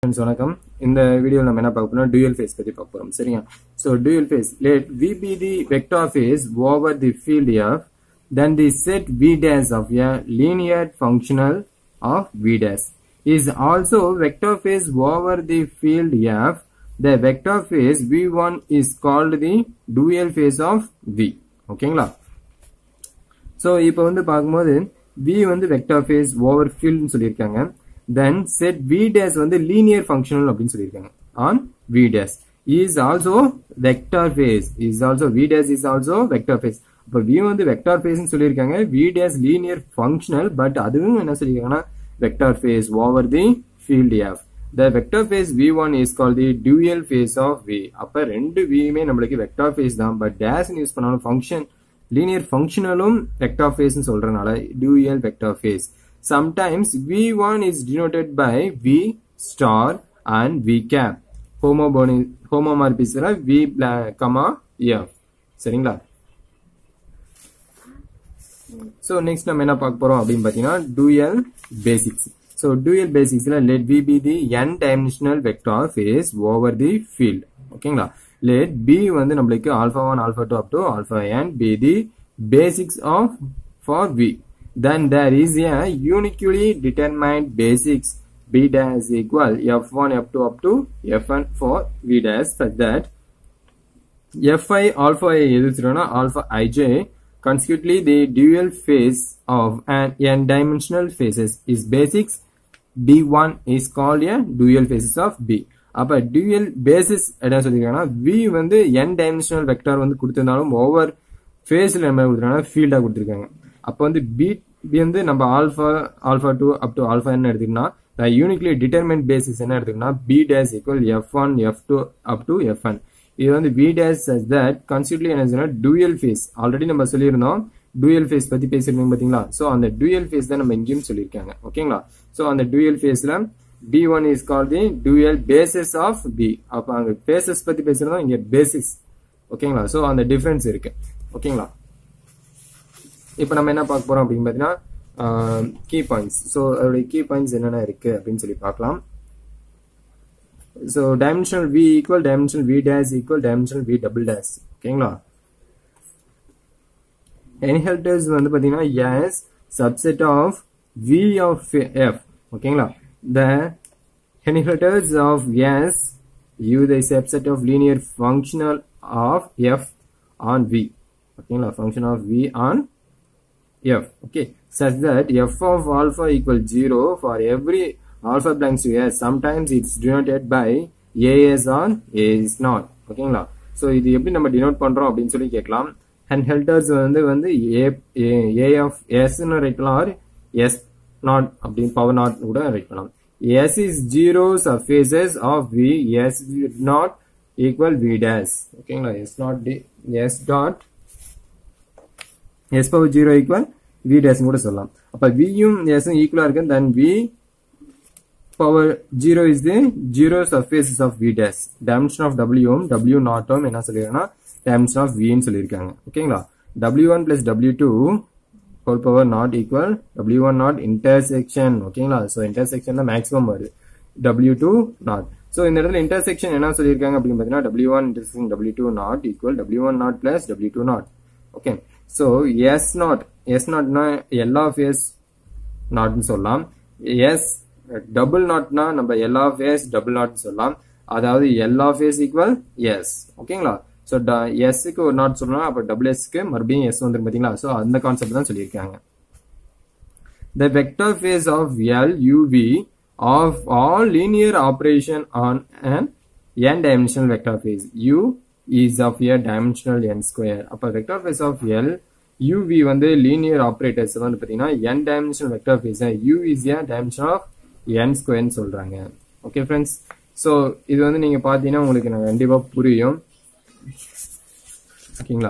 Friends, வணக்கம். இந்த வீடியோல நம்ம என்ன பார்க்க போறோம் dual phase பத்தி பார்க்க போறோம். சரியா? So dual phase, let V be the vector phase over the field F, then the set V dash of a linear functional of V dash is also vector phase over the field F. The vector phase V1 is called the dual phase of V. ஓகேங்களா? So இப்போ வந்து பார்க்கும்போது V வந்து vector phase over field னு சொல்லிருக்காங்க. Then set V dash வந்து linear functional அப்படினு சொல்லிருக்காங்க. On V dash is also vector phase. V dash is also vector phase. அப்ப V வந்து vector phase னு சொல்லிருக்காங்க. V dash linear functional, but அதுவும் என்ன சொல்லிருக்காங்கன்னா vector phase over the field F. The vector phase V1 is called the dual phase of V. அப்ப ரெண்டு Vமே நம்மளுக்கு vector phase தான், but dash யூஸ் பண்ணாலும் function linear functionalum vector phase னு சொல்றனால dual vector phase. Sometimes V1 is denoted by V star and V cap. Homomorphism V comma F. சரிங்களா? So next நம்ம என்ன பார்க்க போறோம் அப்படினு பாத்தீங்கன்னா dual basics. So dual basicsல let V be the n dimensional vector phase over the field. ஓகேங்களா? Let B வந்து நம்மளுக்கு alpha 1 alpha 2 up to alpha n be the basics of for V. Then there is a uniquely determined basics B dash equal F1 F2 up to Fn for V dash such that Fi alpha I எதுச்சுனா alpha ij consequently the dual phase of an n dimensional phases is basics B1 is called a dual phases of B. அப்ப dual basis என்ன சொல்லிருக்காங்கன்னா V வந்து n dimensional vector வந்து கொடுத்திருந்தாலும் over phaseல என்ன கொடுத்திருக்காங்கன்னா field-ஆ கொடுத்திருக்காங்க. அப்ப வந்து B வந்து நம்ம alpha 2 up to alpha n எடுத்துக்கினா the uniquely determined basis என்ன எடுத்துக்கினா B dash equal F1 F2 up to Fn. இது வந்து V dash such that consequently என்ன சொன்னா dual phase. ஆல்ரெடி நம்ம சொல்லியிருந்தோம் dual phase பத்தி பேசிருந்தோம் பாத்தீங்களா? சோ அந்த dual phase தான் நம்ம இங்கேயும் சொல்லிருக்காங்க. ஓகேங்களா? சோ அந்த dual phaseல B1 is called the dual basis of B. அப்ப அங்க phases பத்தி பேசிருந்தோம், இங்க basics. ஓகேங்களா? சோ அந்த டிஃபரன்ஸ் இருக்கு. ஓகேங்களா? இப்போ நம்ம என்ன பார்க்க போறோம் அப்படினு பாத்தீங்கன்னா key points. சோ அதோட key points என்னென்ன இருக்கு அப்படினு சொல்லி பார்க்கலாம். So dimensional V equal dimensional V dash equal dimensional V double dash. ஓகேங்களா? Inheritors வந்து பாத்தீங்கன்னா as subset of V of F. ஓகேங்களா? The inheritors of S U the subset of linear functional of F on V. ஓகேங்களா? Function of V on F. Okay, such that F of alpha equal 0 for every alpha belongs to S. Sometimes it's denoted by AS on A is not. ஓகேங்களா? So இது எப்படி நம்ம denote பண்றோம் அப்படின்னு சொல்லி கேட்கலாம். Inheritors வந்து A of S ன்னு ரைட் பண்ணலாம், or S not அப்படின்னு பவர் நாட் கூட ரைட் பண்ணலாம். S is zero surfaces of V. S not equal V dash. ஓகேங்களா? S not S dot S power 0 equal V dash கூட சொல்லலாம். அப்ப V யும் S ம் ஈக்குவலா இருக்கு, then V power 0 is the zero surfaces of V dash. Dimension of W ம் W not ம் என்ன சொல்லிருக்காங்கன்னா dimension of V ன்னு சொல்லிருக்காங்க. ஓகேங்களா? W1 plus W2 whole power not equal W1 not intersection. ஓகேங்களா? so intersection தான் மேக்ஸிமம் வருது, W2 not. so இந்த இடத்துல intersection என்ன சொல்லிருக்காங்க அப்படினு பாத்தீங்கன்னா W1 intersection W2 not equal W1 not plus W2 not. okay, so S not னா L of S not னு சொல்லலாம். S double not னா நம்ம L of S double not னு சொல்லலாம். அதாவது L of S equal S. ஓகேங்களா? so S க்கு ஒரு not சொல்லலாம், அப்ப double S க்கு மறுபடியும் S வந்துரும் பாத்தீங்களா? so அந்த கான்செப்ட் தான் சொல்லிருக்காங்க. The vector phase of L UV of all linear operation on an n dimensional vector phase. U is of a dimensional n square. அப்ப vector phase of L UV வந்து linear operators வந்து பாத்தீங்கன்னா n dimensional vector phase. U is a dimension of n square னு சொல்றாங்க. okay friends, so இது வந்து நீங்க பாத்தீங்கன்னா உங்களுக்கு நான் கண்டிப்பா புரியும். ஓகேங்களா?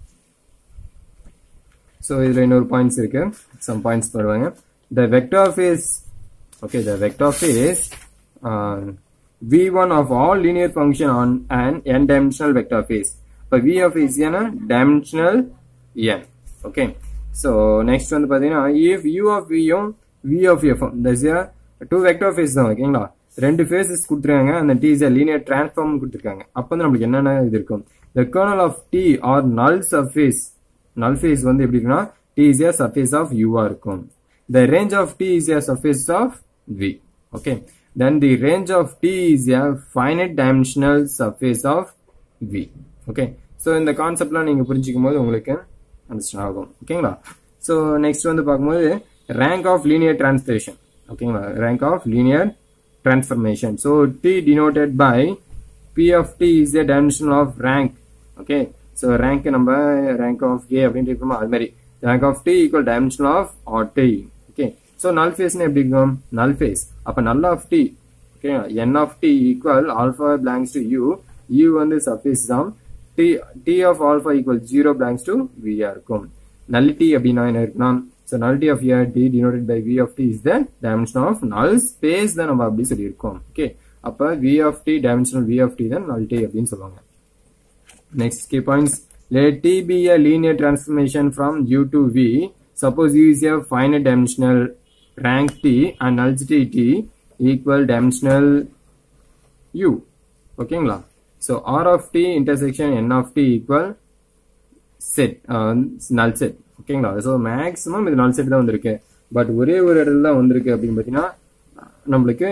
so இதுல இன்னொரு பாயிண்ட்ஸ் இருக்கு, some points வருவாங்க. The vector phase, okay, the vector phase V1 of all linear function on an n dimensional vector phase. இப்ப V of is a dimensional n. okay, so next வந்து பாத்தீங்கன்னா if U of V யும் V of F, that's a two vector phase தான். ஓகேங்களா? ரெண்டு faces கொடுத்துருக்காங்க, அந்த t is a linear transform கொடுத்துருக்காங்க. அப்போ வந்து நம்மளுக்கு என்னென்ன இது இருக்கும்? The kernel of t or null surface வந்து எப்படி இருக்குன்னா t is a surface of u ஆ இருக்கும். The range of t is a surface of v. Okay. Then the range of t is a finite dimensional surface of v. Okay. So இந்த கான்செப்ட்லாம் நீங்க புரிஞ்சிக்கும் போது உங்களுக்கு understand ஆகும். ஓகேங்களா? So next வந்து பார்க்கும்போது rank of linear transformation. ஓகேங்களா? rank of linear transformation. So t denoted by p of t is a dimension of rank. Okay. So rank நம்ம rank of a அப்படின்ட்டு இருக்குமா அது மாதிரி rank of t equal dimension of t. Okay. So null phase எப்படி இருக்கும்? null phase. அப்ப null of t, okay, n of t equal alpha belongs to u. u வந்து surface sum. t of alpha equal 0 belongs to v ஆ இருக்கும். nullity அப்படின்னா என்ன இருக்குன்னா, so nullity of a t denoted by v of t is the dimension of null space தான் நம்ம அப்படி சொல்லியிருக்கோம். Okay. அப்ப v of t dimensional v of t தான் nullity அப்படின்னு சொல்லுவாங்க. Next key points. Let t be a linear transformation from u to v. Suppose u is a finite dimensional rank t and nullity t equal dimensional u. Okay. So r of t intersection n of t equal set, null set. Okay. So maximum இது null set தான் வந்திருக்கு. But ஒரே ஒரு இடத்துல தான் வந்திருக்கு அப்படின்னு பார்த்தீங்கன்னா நம்மளுக்கு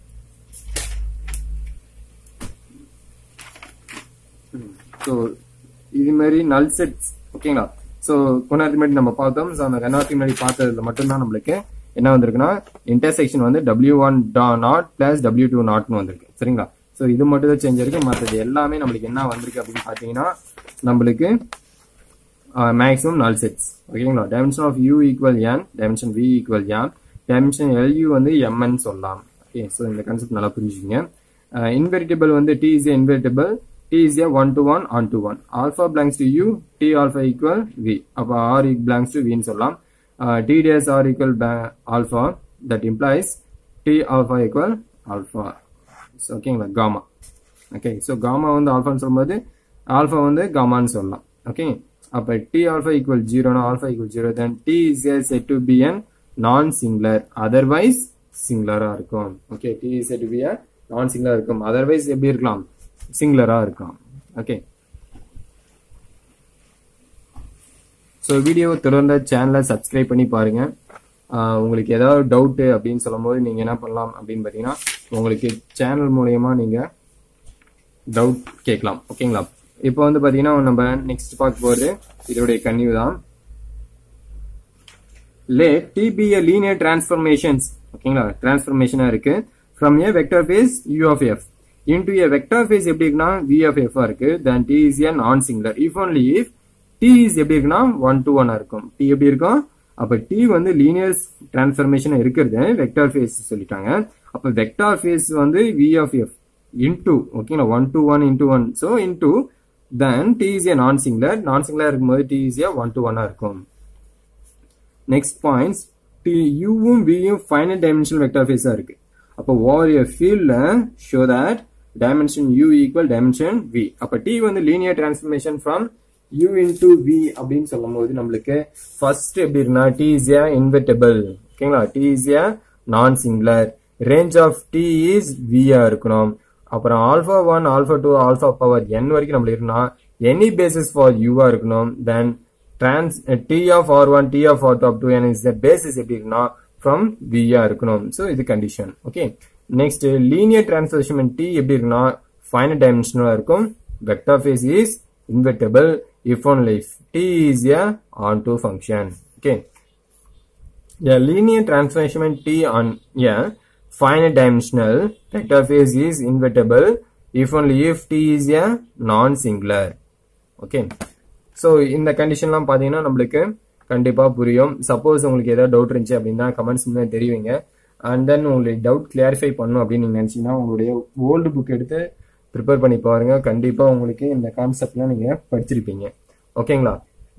ஸோ இது மாதிரி நல் செட்ஸ். ஓகேங்களா? ஸோ கொஞ்ச நேரத்துக்கு முன்னாடி நம்ம பார்த்தோம். ஸோ அந்த ரெண்டாயிரத்துக்கு முன்னாடி பார்த்ததுல மட்டும்தான் நம்மளுக்கு என்ன வந்திருக்குன்னா இன்டர்செக்ஷன் வந்து w1 நாட் பிளஸ் w2 நாட்னு வந்திருக்கு. சரிங்களா? ஸோ இது மட்டும் தான் சேஞ்ச் இருக்கு. மற்றது எல்லாமே நம்மளுக்கு என்ன வந்திருக்கு அப்படின்னு பார்த்தீங்கன்னா நம்மளுக்கு மேக்ஸிமம் நல் செட்ஸ். ஓகேங்களா? Dimension of u equal n, dimension v equal m, dimension lu வந்து mn சொல்லலாம். ஓகே. ஸோ இந்த கான்செப்ட் நல்லா புரிஞ்சுக்கங்க. இன்வெர்டிபிள் வந்து t is invertible. T is a 1-to-1 on-to-1. Alpha belongs to u, t alpha equal v. அப்ப r belongs to v ன்னு சொல்லலாம். t dash r equal alpha, that implies t alpha equal alpha. So ஓகேங்களா? gamma. Okay. So gamma வந்து alpha ன்னு சொல்லும்போது alpha வந்து gamma ன்னு சொல்லலாம். Okay. அப்ப t alpha equal 0 னா alpha equal 0, then t is said to be an non-singular, otherwise singular ஆ இருக்கும். Okay. t is said to be a non-singular இருக்கும். otherwise எப்படி இருக்கலாம்? சிங்குலரா இருக்கும். ஓகே. ஸோ வீடியோவை தொடர்ந்து சேனலை சப்ஸ்கிரைப் பண்ணி பாருங்க. உங்களுக்கு ஏதாவது டவுட் அப்படின்னு சொல்லும் போது நீங்க என்ன பண்ணலாம் அப்படின்னு பாத்தீங்கன்னா உங்களுக்கு சேனல் மூலயமா நீங்க டவுட் கேட்கலாம். ஓகேங்களா? இப்போ வந்து பாத்தீங்கன்னா நம்ம நெக்ஸ்ட் பார்க்க போறது இதோடைய கன்னியூ தான். Let t be a linear transformations. ஓகேங்களா? டிரான்ஸ்ஃபர்மேஷனா இருக்கு from a vector space u of f into a vector space எப்படி இருக்குன்னா v of f இருக்கு. then t is a non-singular if only if t is எப்படி இருக்குன்னா 1-to-1 இருக்கும். t எப்படி இருக்கும்? அப்ப t வந்து linear transformation இருக்கிறது vector space சொல்லிட்டாங்க. அப்ப vector space வந்து v of f into, ஓகேங்களா, 1-to-1 into 1, so into, then t is a non-singular. non-singular இருக்கும்போது t is a 1-to-1 இருக்கும். next points, t u வும் v யும் finite dimensional vector space இருக்கு. அப்ப over a field show that dimension u equal dimension v. அப்ப t வந்து linear transformation from u into v அப்படின்னு சொல்லும்போது நம்மளுக்கு first எப்படி இருக்குன்னா t is a invertible. ஓகேங்களா? t is a non-singular. range of t is v ஆ இருக்கணும். அப்புறம் alpha 1, alpha 2, alpha power n வரைக்கும் நம்மளுக்கு இருக்குன்னா any basis for u ஆ இருக்கணும். then t of r1, t of r2 up to n is the basis எப்படி இருக்குன்னா from v ஆ இருக்கணும். so இது condition. okay. next linear transformation t எப்படி இருக்குன்னா finite dimensional இருக்கும். vector space is invertible if only if t is a onto function. okay. a linear transformation t on a finite dimensional vector space is invertible if only if t is a non-singular. okay. so இந்த கண்டிஷன்லாம் பாத்தீங்கன்னா நம்மளுக்கு கண்டிப்பா புரியும். Suppose உங்களுக்கு ஏதாவது doubt இருந்துச்சு அப்படின்னா comments தெரிவிங்க. அண்ட் தென் உங்களுடைய டவுட் கிளாரிஃபை பண்ணும் அப்படின்னு நீங்க நினைச்சீங்கன்னா உங்களுடைய ஓல்டு புக் எடுத்து ப்ரிப்பேர் பண்ணி பாருங்க. கண்டிப்பா உங்களுக்கு இந்த கான்செப்ட்லாம் நீங்க படிச்சிருப்பீங்க. ஓகேங்களா?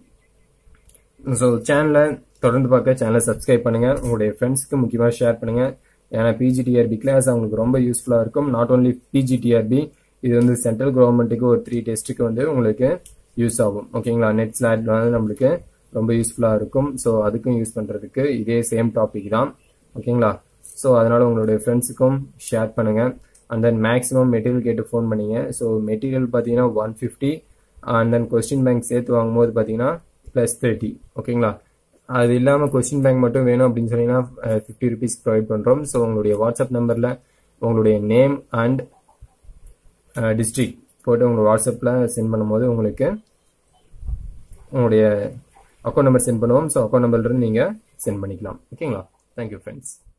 ஸோ சேனலை தொடர்ந்து பார்க்க சேனலை சப்ஸ்கிரைப் பண்ணுங்க. உங்களுடைய ஃப்ரெண்ட்ஸ்க்கு முக்கியமாக ஷேர் பண்ணுங்க. ஏன்னா பிஜிடிஆர்பி கிளாஸ் அவங்களுக்கு ரொம்ப யூஸ்ஃபுல்லா இருக்கும். நாட் ஓன்லி பிஜிடிஆர்பி, இது வந்து சென்ட்ரல் கவர்மெண்ட்டுக்கு ஒரு 3 டெஸ்ட்டுக்கு வந்து உங்களுக்கு யூஸ் ஆகும். ஓகேங்களா? நெட் ஸ்லாட் வந்து நம்மளுக்கு ரொம்ப யூஸ்ஃபுல்லா இருக்கும். ஸோ அதுக்கும் யூஸ் பண்றதுக்கு இதே சேம் டாபிக் தான். ஓகேங்களா? ஸோ அதனால உங்களுடைய ஃப்ரெண்ட்ஸுக்கும் ஷேர் பண்ணுங்க. அண்ட் தென் மேக்ஸிமம் மெட்டீரியல் கேட்டு ஃபோன் பண்ணீங்க. ஸோ மெட்டீரியல் பார்த்தீங்கன்னா 150 அண்ட் தென் கொஸ்டின் பேங்க் சேர்த்து வாங்கும்போது பார்த்தீங்கன்னா +30. ஓகேங்களா? அது இல்லாமல் கொஸ்டின் பேங்க் மட்டும் வேணும் அப்படின்னு சொன்னீங்கன்னா 50 rupees ப்ரொவைட் பண்ணுறோம். ஸோ உங்களுடைய வாட்ஸ்அப் நம்பரில் உங்களுடைய நேம் அண்ட் டிஸ்ட்ரிக்ட் போட்டு உங்கள் வாட்ஸ்அப்பில் சென்ட் பண்ணும்போது உங்களுக்கு உங்களுடைய அக்கௌண்ட் நம்பர் சென்ட் பண்ணுவோம். ஸோ அக்கௌண்ட் நம்பர்லேருந்து நீங்கள் சென்ட் பண்ணிக்கலாம். ஓகேங்களா? Thank you friends.